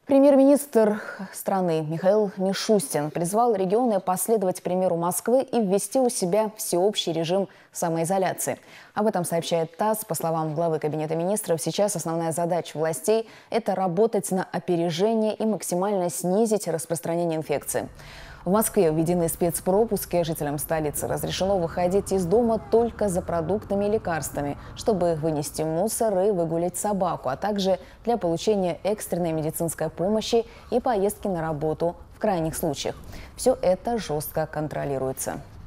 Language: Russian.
Премьер-министр страны Михаил Мишустин призвал регионы последовать примеру Москвы и ввести у себя всеобщий режим самоизоляции. Об этом сообщает ТАСС. По словам главы Кабинета министров, сейчас основная задача властей – это работать на опережение и максимально снизить распространение инфекции. В Москве введены спецпропуски. Жителям столицы разрешено выходить из дома только за продуктами и лекарствами, чтобы вынести мусор и выгулять собаку, а также для получения экстренной медицинской помощи и поездки на работу в крайних случаях. Все это жестко контролируется.